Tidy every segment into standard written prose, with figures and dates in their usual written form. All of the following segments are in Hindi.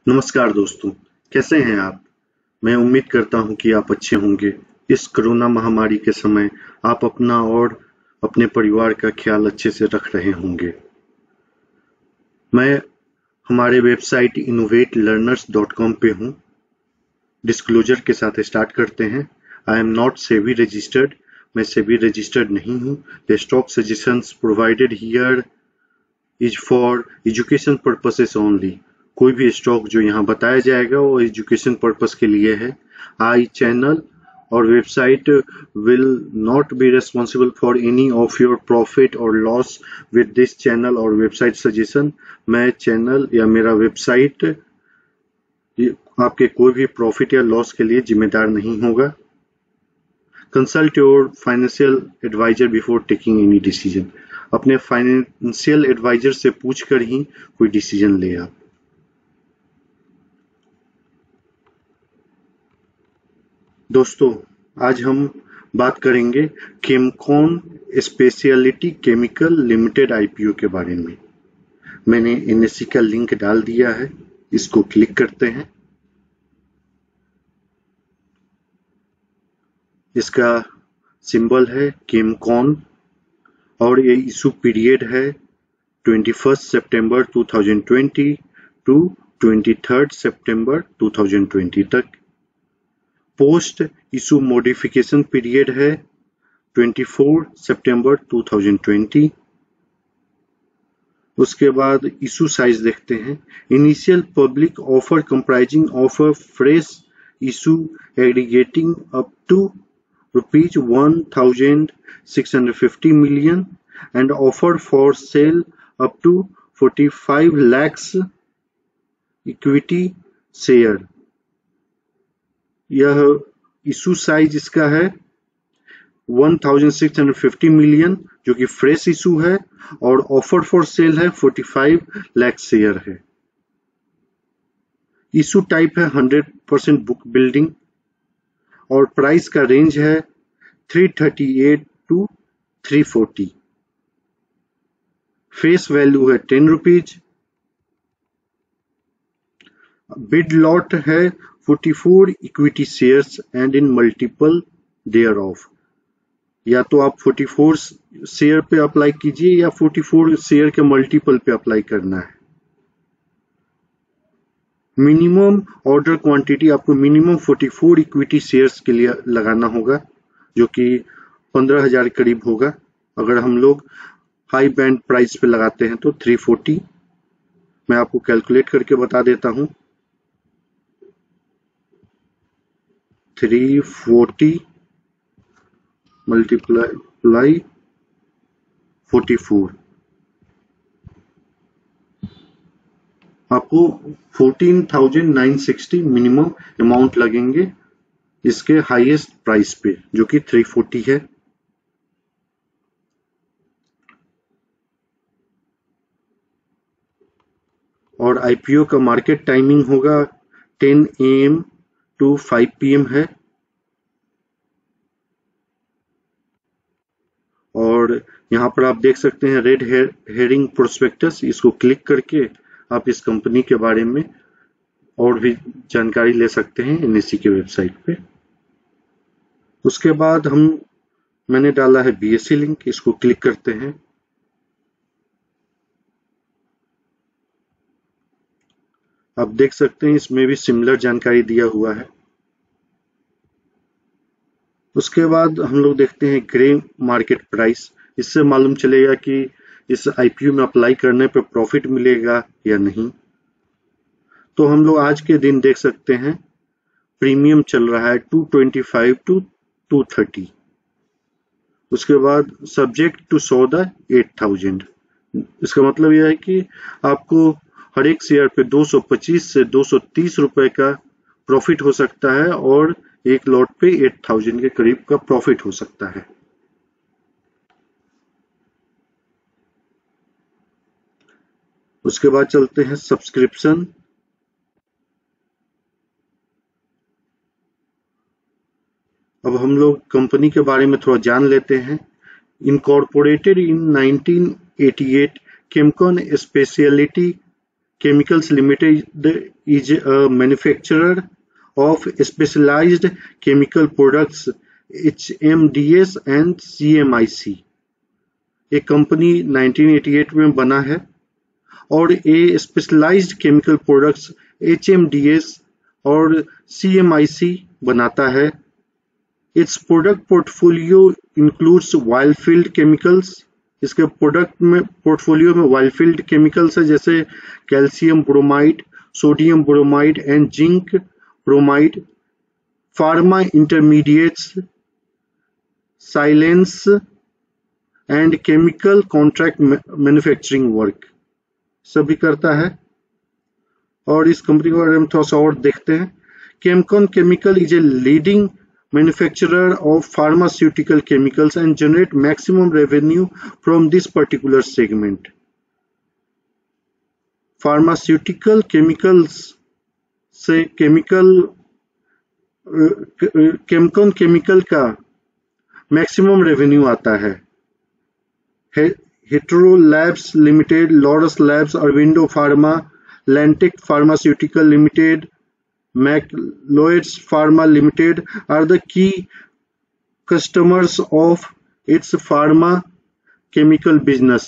नमस्कार दोस्तों, कैसे हैं आप? मैं उम्मीद करता हूं कि आप अच्छे होंगे। इस कोरोना महामारी के समय आप अपना और अपने परिवार का ख्याल अच्छे से रख रहे होंगे। मैं हमारे वेबसाइट innovatelearners.com पे हूं। डिस्क्लोजर के साथ स्टार्ट करते हैं। I am not SEBI registered. मैं सेबी रजिस्टर्ड नहीं हूं। The stock suggestions provided here is for education purposes only. कोई भी स्टॉक जो यहाँ बताया जाएगा वो एजुकेशन पर्पस के लिए है। आई चैनल और website will not be responsible for any of your profit और लॉस विद दिस चैनल और वेबसाइट सजेशन। मैं चैनल या मेरा वेबसाइट आपके कोई भी प्रॉफिट या लॉस के लिए जिम्मेदार नहीं होगा। Consult your financial advisor before taking any decision. अपने फाइनेंशियल एडवाइजर से पूछकर ही कोई डिसीजन ले आप। दोस्तों, आज हम बात करेंगे Chemcon speciality chemical limited IPO के बारे में। मैंने एनएससी का लिंक डाल दिया है, इसको क्लिक करते हैं। इसका सिंबल है केमकॉन और ये इशू पीरियड है 21 सितंबर 2020 टू 23 सितंबर 2020 तक। पोस्ट इशू मॉडिफिकेशन पीरियड है 24 सितंबर 2020। उसके बाद इशू साइज देखते हैं। Initial public offer comprising of a fresh issue aggregating up to ₹1,650 million and offer for sale up to 45 lakhs equity share. यह इशू साइज इसका है 1,650 मिलियन जो कि फ्रेश इशू है और ऑफर फॉर सेल है 45 लाख शेयर है। इशू टाइप है 100% बुक बिल्डिंग और प्राइस का रेंज है 338 टू 340। फेस वैल्यू है ₹10। बिड लॉट है 44 equity shares and in multiple thereof. या तो आप 44 शेयर पे अप्लाई कीजिए या 44 शेयर के मल्टीपल पे अप्लाई करना है। मिनिमम ऑर्डर क्वांटिटी आपको मिनिमम 44 इक्विटी शेयर्स के लिए लगाना होगा जो कि 15,000 करीब होगा। अगर हम लोग हाई बैंड प्राइस पे लगाते हैं तो 340। मैं आपको कैलकुलेट करके बता देता हूं। 340 मल्टीप्लाई 44 आपको 14,960 मिनिमम अमाउंट लगेंगे इसके हाईएस्ट प्राइस पे जो कि 340 है। और आईपीओ का मार्केट टाइमिंग होगा 10 AM टू 5 PM है। और यहाँ पर आप देख सकते हैं रेड हेरिंग प्रोस्पेक्टस। इसको क्लिक करके आप इस कंपनी के बारे में और भी जानकारी ले सकते हैं एनएससी के वेबसाइट पे। उसके बाद मैंने डाला है बीएससी लिंक, इसको क्लिक करते हैं। आप देख सकते हैं इसमें भी सिमिलर जानकारी दिया हुआ है। उसके बाद हम लोग देखते हैं ग्रे मार्केट प्राइस। इससे मालूम चलेगा कि इस आईपीओ में अप्लाई करने पर प्रॉफिट मिलेगा या नहीं। तो हम लोग आज के दिन देख सकते हैं प्रीमियम चल रहा है 225 टू 230। उसके बाद सब्जेक्ट टू सौदा 8,000। इसका मतलब यह है कि आपको हर एक शेयर पे 225 से 230 रुपए का प्रॉफिट हो सकता है और एक लॉट पे 8,000 के करीब का प्रॉफिट हो सकता है। उसके बाद चलते हैं सब्सक्रिप्शन। अब हम लोग कंपनी के बारे में थोड़ा जान लेते हैं। Incorporated in 1988, Chemcon speciality Chemicals Limited is a manufacturer of specialized chemical products HMDS and CMIC. ये कंपनी 1988 में बना है और ये स्पेशलाइज्ड केमिकल प्रोडक्ट्स HMDS और CMIC बनाता है. Its product portfolio includes oilfield chemicals. इसके प्रोडक्ट में पोर्टफोलियो में वाइल्डफील्ड केमिकल्स है जैसे calcium bromide, sodium bromide and zinc bromide, pharma intermediates, silanes and chemical contract manufacturing work सभी करता है. और इस कंपनी के बारे में थोड़ा सा और देखते हैं. Chemcon chemical is a leading manufacturer of pharmaceutical chemicals and generate maximum revenue from this particular segment. Pharmaceutical chemicals से केमकॉन केमिकल का मैक्सिमम रेवेन्यू आता है. Hetero labs limited, Laurus labs, Aurobindo pharma, Lantech pharmaceutical limited, Macleods Pharma Limited are the key customers of its pharma chemical business.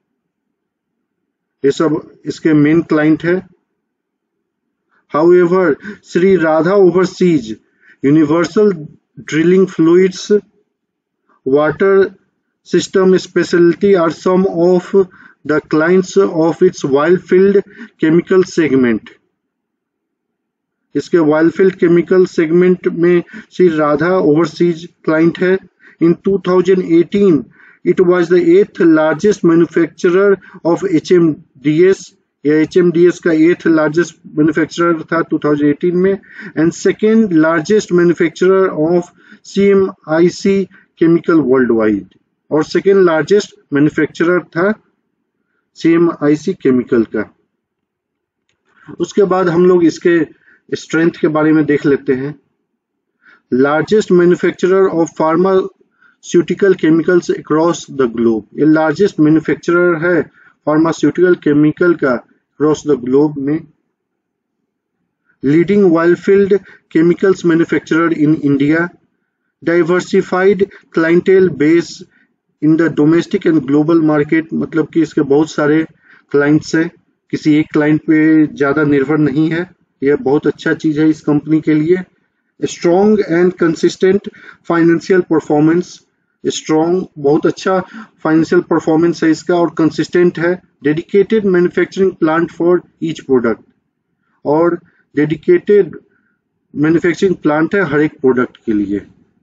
ये सब इसके मेन क्लाइंट है. However, Sri Radha overseas Universal Drilling Fluids, Water System Specialty are some of the clients of its Wildfield Chemical segment. इसके वाइल्डफील्ड केमिकल सेगमेंट में श्री राधा ओवरसीज क्लाइंट है. In 2018 it was the 8th largest manufacturer of HMDS. या HMDS का 8th लार्जेस्ट मैन्युफैक्चरर था 2018 में, and second largest manufacturer of CMIC chemical worldwide, और सेकेंड लार्जेस्ट मैन्युफैक्चरर था CMIC केमिकल का. उसके बाद हम लोग इसके स्ट्रेंथ के बारे में देख लेते हैं. Largest manufacturer of pharmaceutical chemicals across the globe. ये लार्जेस्ट मैन्युफैक्चरर है फार्मास्यूटिकल केमिकल का अक्रॉस द ग्लोब में. Leading oilfield chemicals manufacturer in India. Diversified clientele base in the domestic and global market. मतलब कि इसके बहुत सारे क्लाइंट्स हैं, किसी एक क्लाइंट पे ज्यादा निर्भर नहीं है. यह बहुत अच्छा चीज है इस कंपनी के लिए. Strong and consistent financial performance. Strong, बहुत अच्छा फाइनेंशियल परफॉर्मेंस है इसका और कंसिस्टेंट है. Dedicated manufacturing plant for each product, और डेडिकेटेड मैन्युफैक्चरिंग प्लांट है हर एक प्रोडक्ट के लिए.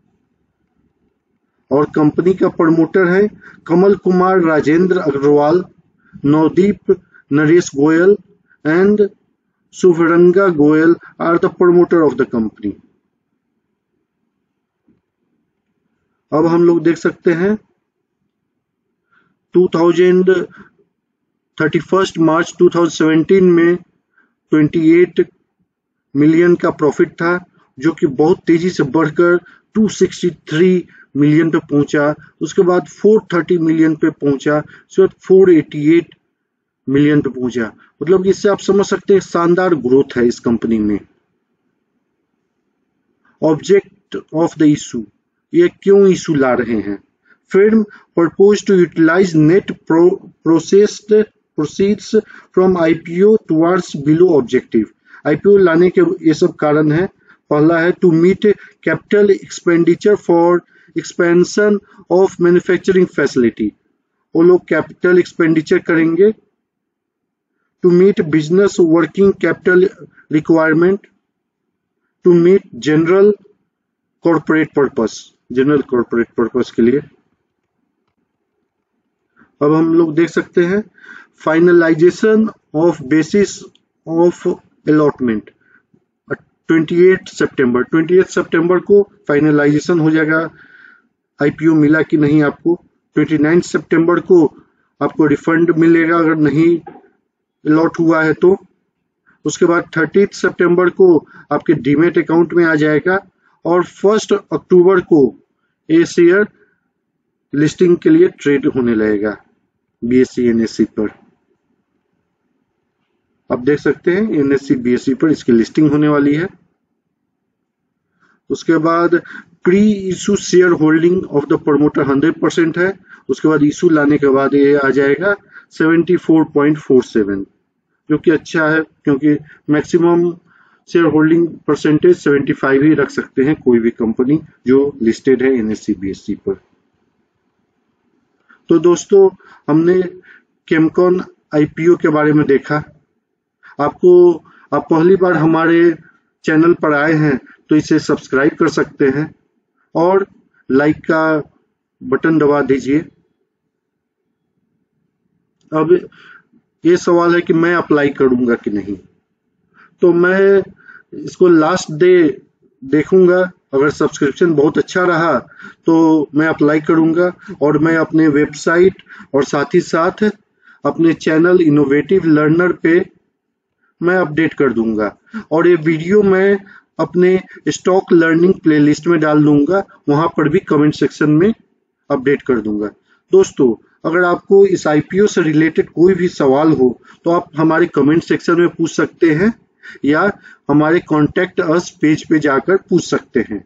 और कंपनी का प्रमोटर है Kamal Kumar Rajendra Agarwal, Navdeep Naresh Goyal and Suvaranga Goyal are the promoter of the company. अब हम लोग देख सकते हैं 31 मार्च 2017 में 28 मिलियन का प्रॉफिट था, जो कि बहुत तेजी से बढ़कर 263 मिलियन पे पहुंचा. उसके बाद 430 मिलियन पे पहुंचा, उसके बाद 488 मिलियन पे पहुंचा. मतलब इससे आप समझ सकते हैं शानदार ग्रोथ है इस कंपनी में. ऑब्जेक्ट ऑफ द इशू, ये क्यों इशू ला रहे हैं. Firm propose to utilise net proceeds from IPO towards below objective. IPO लाने के ये सब कारण है. पहला है to meet capital expenditure for expansion of manufacturing facility. वो लोग कैपिटल एक्सपेंडिचर करेंगे to meet business working capital requirement, to meet general corporate purpose के लिए. अब हम लोग देख सकते हैं finalisation of basis of allotment. 28 सितंबर को फाइनलाइजेशन हो जाएगा. IPO मिला कि नहीं आपको. 29 सितंबर को आपको रिफंड मिलेगा अगर नहीं अलॉट हुआ है तो. उसके बाद 30 सितंबर को आपके डीमेट अकाउंट में आ जाएगा, और 1 अक्टूबर को ये शेयर लिस्टिंग के लिए ट्रेड होने लगेगा BSE NSE पर. आप देख सकते हैं NSE BSE पर इसकी लिस्टिंग होने वाली है। उसके बाद pre issue shareholding of the promoter 100% है। उसके बाद इशू लाने के बाद ये आ जाएगा 74.47, जो कि अच्छा है क्योंकि मैक्सिमम शेयर होल्डिंग परसेंटेज 75 ही रख सकते हैं कोई भी कंपनी जो लिस्टेड है NSE BSE पर। तो दोस्तों, हमने केमकॉन IPO के बारे में देखा। आप पहली बार हमारे चैनल पर आए हैं तो इसे सब्सक्राइब कर सकते हैं और लाइक का बटन दबा दीजिए। अब ये सवाल है कि मैं अप्लाई करूंगा कि नहीं, तो मैं इसको लास्ट डे देखूंगा। अगर सब्सक्रिप्शन बहुत अच्छा रहा तो मैं अप्लाई करूंगा और मैं अपने वेबसाइट और साथ ही साथ अपने चैनल इनोवेटिव लर्नर पे मैं अपडेट कर दूंगा। और ये वीडियो मैं अपने स्टॉक लर्निंग प्लेलिस्ट में डाल दूंगा, वहां पर भी कमेंट सेक्शन में अपडेट कर दूंगा। दोस्तों, अगर आपको इस IPO से रिलेटेड कोई भी सवाल हो तो आप हमारे कमेंट सेक्शन में पूछ सकते हैं या हमारे कॉन्टेक्ट अस पेज पे जाकर पूछ सकते हैं।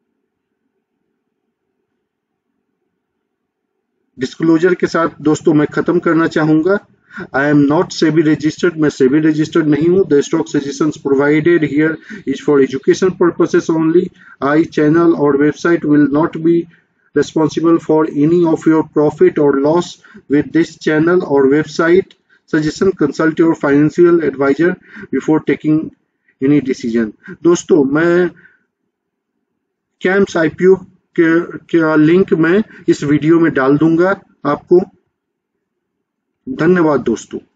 डिस्क्लोजर के साथ दोस्तों मैं खत्म करना चाहूंगा। I am not SEBI registered, मैं सेबी रजिस्टर्ड नहीं हूं। The stock suggestions provided here is for education purposes only. I channel और website will not be responsible for any of your profit or loss with this channel or website suggestion. Consult your financial advisor before taking any decision. दोस्तों, मैं कैम्स IPO के लिंक मैं इस वीडियो में डाल दूंगा आपको। धन्यवाद दोस्तों।